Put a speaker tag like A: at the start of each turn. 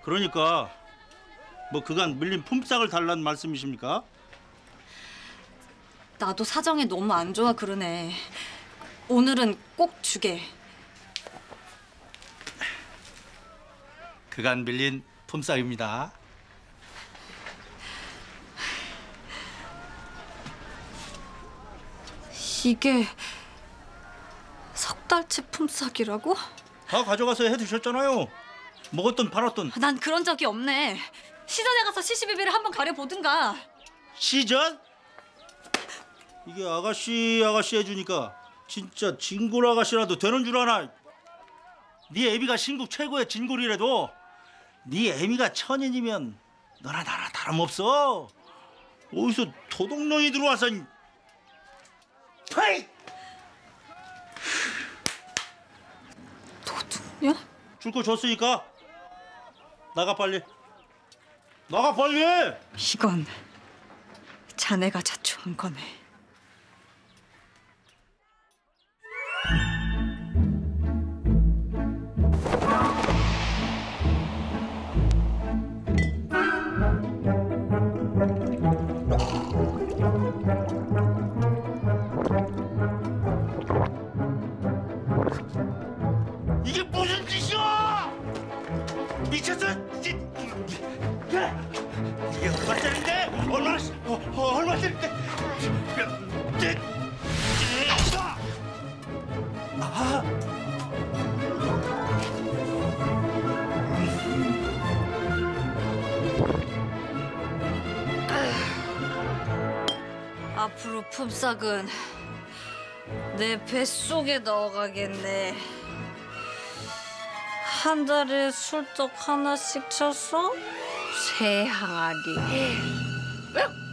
A: 그러니까 뭐 그간 밀린 품삯을 달라는 말씀이십니까?
B: 나도 사정이 너무 안 좋아 그러네. 오늘은 꼭 주게.
A: 그간 밀린 품삯입니다.
B: 이게 석 달치 품삯이라고?
A: 다 가져가서 해두셨잖아요. 먹었든 팔았든.
B: 난 그런 적이 없네. 시전에 가서 시시비비를 한번 가려보든가.
A: 시전? 이게 아가씨 해주니까 진짜 진골 아가씨라도 되는 줄 아나. 네 애미가 신국 최고의 진골이라도 네 애미가 천인이면 너나 나나 다름없어. 어디서 도둑놈이 들어와서. 페이!
B: 도둑이야?
A: 줄 거 줬으니까 나가 빨리. 나가 빨리.
B: 이건 자네가 자초한 거네.
A: 이게 무슨 짓이야? 미쳤어? 이게 얼마짜린데? 얼마짜린데? 아!
B: 앞으로 품삯은 내 뱃속에 넣어가겠네. 한 달에 술떡 하나씩 쳐서 세 항아리.